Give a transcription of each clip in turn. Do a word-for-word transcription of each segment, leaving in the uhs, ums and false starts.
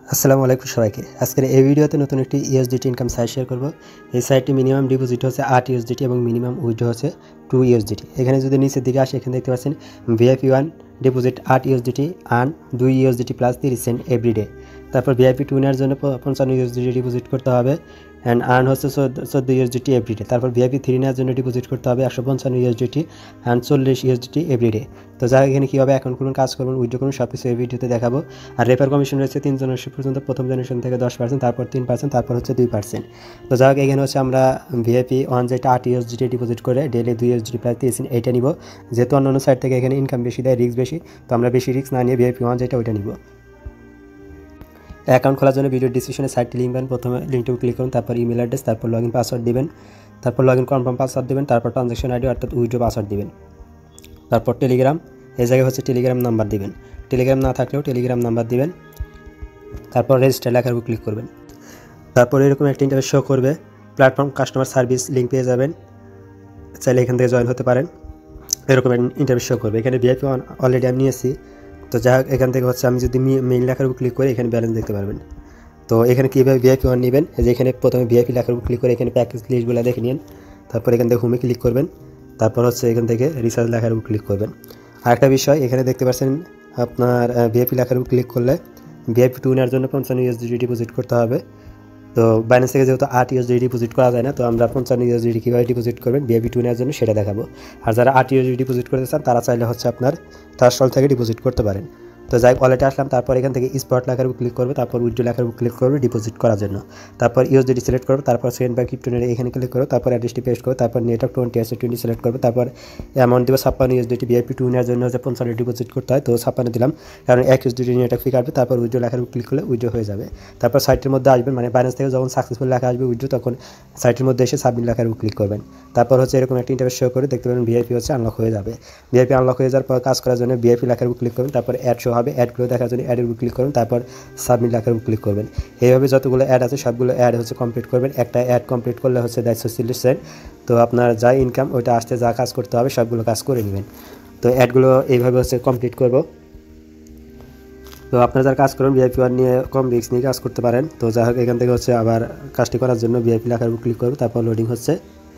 আসসালামু আলাইকুম সবাইকে। আজকের এই ভিডিওতে নতুন একটি ইউএসডিটি ইনকাম সাইট শেয়ার করব। এই সাইটটি মিনিমাম ডিপোজিট হচ্ছে আট ইউএসডিটি এবং মিনিমাম উইথড্র হচ্ছে টু ইউএসডিটি। এখানে যদি নিচের দিকে আসে এখানে দেখতে পাচ্ছেন ভিআইপি ওয়ান ডিপোজিট আট ইউএসডিটি আর্ন দুই ইউএসডিটি প্লাস তিরিশ সেন্ট এভরিডে। তারপর ভিআইপি টু নেওয়ার জন্য পঞ্চান্ন ইউএসডিটি ডিপোজিট করতে হবে অ্যান্ড আর্ন হচ্ছে চোদ্দো ইউএসডিটি এভরিডে। তারপর ভিআইপি থ্রি নেওয়ার জন্য ডিপোজিট করতে হবে একশো পঞ্চান্ন ইউএসডিটি অ্যান্ড চল্লিশ ইউএসডিটি এভরিডে। তো যা এখানে কীভাবে অ্যাকাউন্ট করুন, কাজ করবেন, উইথড্র করুন, সব কিছু এই ভিডিওতে দেখাবো। আর রেফার কমিশন রয়েছে তিন জেনারেশন পর্যন্ত, প্রথম জেনারেশন থেকে দশ পার্সেন্ট, তারপর তিন পার্সেন্ট, তারপর হচ্ছে দুই পার্সেন্ট। তো যাই হোক এখানে হচ্ছে আমরা ভিআইপি ওয়ান যেটা আট ইউএসডিটি ডিপোজিট করে ডেলি দুই ইউএসডিটি প্রায় তিরিশ এইটা নিব। যেহেতু অন্য সাইড থেকে এখানে ইনকাম বেশি দেয়, রিস্ক বেশি, তো আমরা বেশি রিস্ক না নিয়ে ভিআইপি ওয়ান যেটা ওইটা নিব। অ্যাকাউন্ট খোলার জন্য ভিডিও ডিসক্রিপশনে সাইটটি লিঙ্ক দেন। প্রথমে লিঙ্কটিতে ক্লিক করুন, তারপর ইমেল অ্যাড্রেস, তারপর লগ ইন পাসওয়ার্ড দেবেন, তারপর লগ ইন কনফার্ম পাসওয়ার্ড দেবেন, তারপর ট্রানজ্যাকশন আইডি অর্থাৎ উইথড্র পাসওয়ার্ড দেবেন, তারপর টেলিগ্রাম, এই জায়গায় হচ্ছে টেলিগ্রাম নাম্বার দিবেন। টেলিগ্রাম না থাকলেও টেলিগ্রাম নাম্বার দিবেন, তারপর রেজিস্টার লেখার উপর ক্লিক করবেন। তারপর এরকম একটা ইন্টারফেস শো করবে, প্ল্যাটফর্ম কাস্টমার সার্ভিস লিঙ্ক পেয়ে যাবেন, চাইলে এখান থেকে জয়েন হতে পারেন। এরকম একটা ইন্টারফেস শো করবে। এখানে ভিআইপি ওয়ান অলরেডি আমি নিয়েছি। তো যাই হোক এখান থেকে হচ্ছে আমি যদি মেইল লেখার উপর ক্লিক করি এখানে ব্যালেন্স দেখতে পারবেন। তো এখানে কীভাবে ভিআইপি ওয়ান নেবেন, যে এখানে প্রথমে ভিআইপি লেখার উপর ক্লিক করে এখানে প্যাকেজ লিস্টগুলো দেখে নিন। তারপর এখান থেকে হোমে ক্লিক করবেন, তারপর হচ্ছে এখান থেকে রিচার্জ লেখার উপর ক্লিক করবেন। আরেকটা বিষয় এখানে দেখতে পাচ্ছেন আপনার ভিআইপি লেখার উপর ক্লিক করলে ভিআইপি টু নেওয়ার জন্য পঞ্চান্ন ইউএসডিটি ডিপোজিট করতে হবে। তো বাইন্যান্স থেকে যেহেতু আট ইউএসডিটি ডিপোজিট করা যায় না, তো আমরা পঞ্চান্ন ইউএসডিটি কীভাবে ডিপোজিট করবেন ভিআইপি টু নেওয়ার জন্য সেটা দেখাবো। আর যারা আট ইউএসডিটি ডিপোজিট করতে চান তারা চাইলে হচ্ছে আপনার ট্রাস্টল থেকে ডিপোজিট করতে পারেন। তো যাই ওয়ালেটে আসলাম, তারপর এখান থেকে স্পট লেখার উপর ক্লিক করবে, তারপর উইথড্র লেখার উপর ক্লিক করবে ডিপোজিট করার জন্য। তারপর ইউএসডিটি সিলেক্ট করবে, তারপর সেন্ড বাই ক্রিপ্টো নেটে এখানে ক্লিক করবে, তারপর অ্যাড্রেসটি পেস্ট করবে, তারপর নেটওয়ার্ক টোয়েন্টি আছে টোয়েন্টি সিলেক্ট করবে, তারপর অ্যামাউন্ট দেবে ছাপ্পান্ন ইউএসডিটি। ভিআইপি টু নেওয়ার জন্য হচ্ছে পঞ্চান্ন ডিপোজিট করতে হয়, তো ছাপ্পান্ন দিলাম, কারণ এক ইউএসডিটি নেটওয়ার্ক ফি কাটবে। তারপর উইথড্র লেখার উপর ক্লিক করলে উইথড্র হয়ে যাবে। তারপর সাইটের মধ্যে আসবেন, মানে বাইন্যান্স থেকে যখন সাকসেসফুল লেখা আসবে উইথড্র, তখন সাইটের মধ্যে এসে সাবমিট লেখার উপর ক্লিক করবেন। তারপর হচ্ছে এরকম একটা ইন্টারফেস শো করে দেখতে পাবেন ভিআইপি হচ্ছে আনলক হয়ে যাবে। ভিআইপি আনলক হয়ে যাওয়ার পর কাজ করার জন্য ভিআইপি লেখার উপর ক্লিক করবেন, তারপর অ্যাড শো হবে, অ্যাডগুলো দেখার জন্য অ্যাডের উপর ক্লিক করবেন, তারপর সাবমিট লেখার উপর ক্লিক করবেন। এইভাবে যতগুলো অ্যাড আছে সবগুলো অ্যাড হচ্ছে কমপ্লিট করবেন। একটা অ্যাড কমপ্লিট করলে হচ্ছে দেড়শো চল্লিশ সেন্ট। তো আপনার যা ইনকাম ওইটা আসতে যা কাজ করতে হবে সবগুলো কাজ করে নেবেন। তো অ্যাডগুলো এইভাবে হচ্ছে কমপ্লিট করব। তো আপনারা যারা কাজ করেন ভিআইপি ওয়ান নিয়ে কম রিস্ক নিয়ে কাজ করতে পারেন। তো যাই হোক এখান থেকে হচ্ছে আবার কাজটি করার জন্য ভিআইপি লেখার উপর ক্লিক করব, তারপর লোডিং হচ্ছে।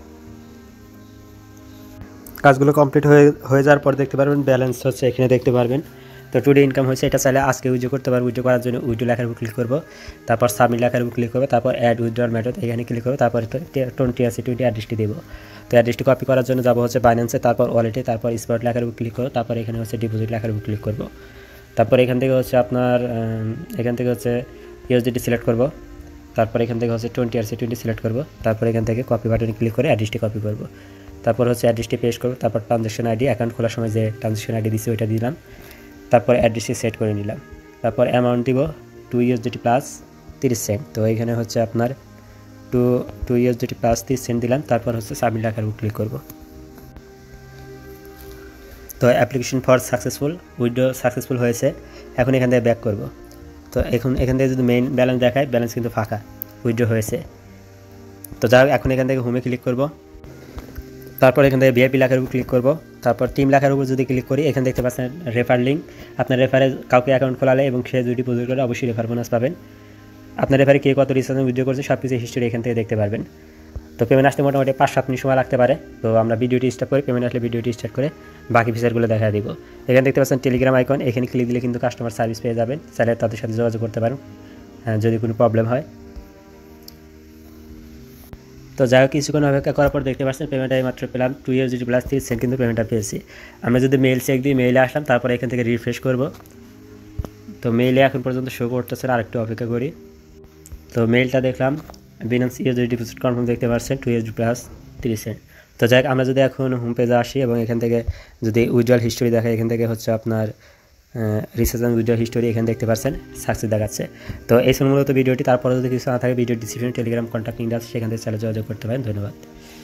কাজগুলো কমপ্লিট হয়ে হয়ে যাওয়ার পর দেখতে পারবেন ব্যালেন্স হচ্ছে এখানে দেখতে পারবেন। তো টুডে ইনকাম হয়েছে, এটা চাইলে আজকে উইথড্র করতে পারবো। উইথড্র করার জন্য উইথড্র লেখার উপর ক্লিক করবো, তারপর সাবমিট লেখার উপর ক্লিক করবো, তারপর অ্যাড উইথড্রল মেথড এখানে ক্লিক করবো, তারপর টোয়েন্টি আসি টোয়েন্টি অ্যাড্রেসটি দেবো। তো অ্যাড্রেসটি কপি করার জন্য যাবো হচ্ছে বাইন্যান্সে, তারপর ওয়ালেটে, তারপর স্পট লেখার উপর ক্লিক করবো, তারপর এখানে হচ্ছে ডিপোজিট লেখার উপর ক্লিক করবো। তারপর এখান থেকে হচ্ছে আপনার এখান থেকে হচ্ছে ইউএসডিটি সিলেক্ট করবো, তারপর এখান থেকে হচ্ছে টোয়েন্টি আসি টোয়েন্টি সিলেক্ট করবো, তারপর এখান থেকে কপি বাটনে ক্লিক করে অ্যাড্রেসটি কপি করবো, তারপর হচ্ছে অ্যাড্রেসটি পেস্ট করবো, তারপর ট্রানজ্যাকশন আইডি অ্যাকাউন্ট খোলার সময় যে ট্রানজ্যাকশন আইডি দিচ্ছি ওইটা দিলাম, তারপর অ্যাড্রেসটি সেট করে নিলাম, তারপর অ্যামাউন্ট দিব টু ইউএসডিটি প্লাস তিরিশ সেন্ট। তো এখানে হচ্ছে আপনার টু টু ইউএসডিটি প্লাস তিরিশ সেন্ট দিলাম, তারপর হচ্ছে সাবমিট লেখার উপর ক্লিক করব। তো application for successful, withdraw successful হয়েছে। এখন এখান থেকে ব্যাক করব। তো এখন এখান থেকে যদি মেইন ব্যালেন্স দেখায়, ব্যালেন্স কিন্তু ফাঁকা, উইথড্র হয়েছে। তো যাই হোক এখন এখান থেকে হোমে ক্লিক করব, তারপর এখান থেকে ভিআইপি লেখার উপর ক্লিক করব, তারপর টিম লেখার উপর যদি ক্লিক করি এখানে দেখতে পাচ্ছেন রেফার লিঙ্ক। আপনার রেফারে কাউকে অ্যাকাউন্ট খোলালে এবং সে যদি ডিপোজিট করে অবশ্যই রেফার বোনাস পাবেন। আপনার রেফারে কে কত রিচার্জ উইথড্র করছে সব কিছু হিস্ট্রি এখান থেকে দেখতে পারবেন। তো পেমেন্ট আসতে মোটামুটি পাঁচ সাত মিনিট সময় লাগতে পারে। তো আমরা ভিডিওটি স্টার্ট করে পেমেন্ট আসলে ভিডিওটি স্টার্ট করে বাকি ফিচারগুলো দেখা দিব। এখানে দেখতে পাচ্ছেন টেলিগ্রাম আইকন, এখানে ক্লিক দিলে কিন্তু কাস্টমার সার্ভিস পেয়ে যাবেন, চাইলে তাদের সাথে যোগাযোগ করতে পারেন যদি কোনো প্রবলেম হয়। তো যাই হোক কিছুক্ষণ অপেক্ষা করার পর দেখতে পাচ্ছেন পেমেন্টটা মাত্র পেলাম টু ইউএসডিটি প্লাস তিরিশ সেন্ট, কিন্তু পেমেন্টটা পেয়েছি। আমরা যদি মেইল চেক দিই, মেইলে আসলাম, তারপরে এখান থেকে রিফ্রেশ করব। তো মেইলে এখন পর্যন্ত শো করতেছে, আরেকটু অপেক্ষা করি। তো মেইলটা দেখলাম বিনান্স ইউএসডি ডিপোজিট কনফার্ম দেখতে পাচ্ছেন টু ইউএসডি প্লাস তিরিশ সেন্ট। তো যাই হোক আমরা যদি এখন হোম পেজে আসি এবং এখান থেকে যদি উইথড্রল হিস্টোরি দেখায়, এখান থেকে হচ্ছে আপনার রিসার্চ অ্যান্ড উইথড্রল হিস্টোরি এখানে দেখতে পাচ্ছেন সাকসেস দেখাচ্ছে। তো এই ছিল মূলত ভিডিওটি। তারপরে যদি কিছু না থাকে ভিডিও ডিসক্রিপশনে টেলিগ্রাম কন্ট্যাক্ট লিঙ্ক আছে, সেখান থেকে চাইলে যোগাযোগ করতে পারেন। ধন্যবাদ।